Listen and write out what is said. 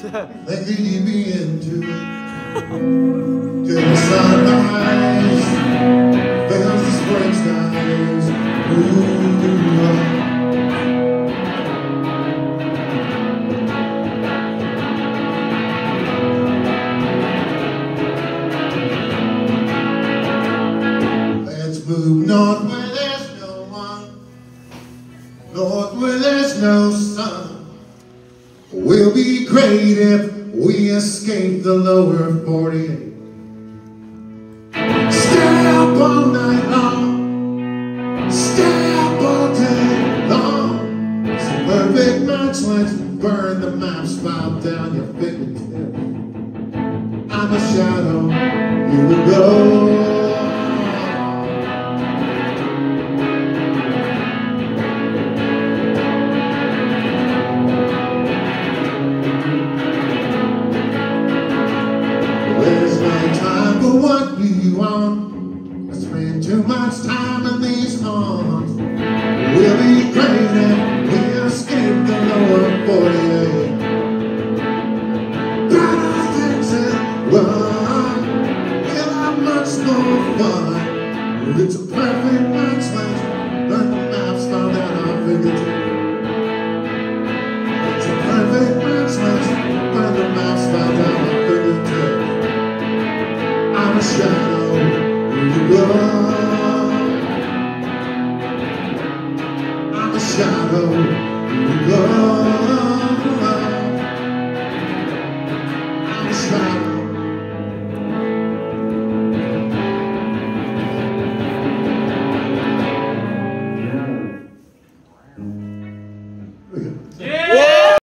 Like lead me into it. Till the sunrise fills the spring skies. Ooh, let's move north where there's no one, north where there's no sun. We'll be great if we escape the lower 48. Stay up all night long, stay up all day long. It's a perfect match, let's burn the maps, file down your fingertips. I'm a shadow, you will go. There's no time for what we want. I spend too much time in these haunts. We'll be great if we escape the lower 48. Better things and run. We'll have much more fun. It's a perfect match, let's burn the maps found at our fingertips. It's a perfect match, let's burn the maps found at our fingertips. I'm a shadow, you go. I'm a shadow, you go.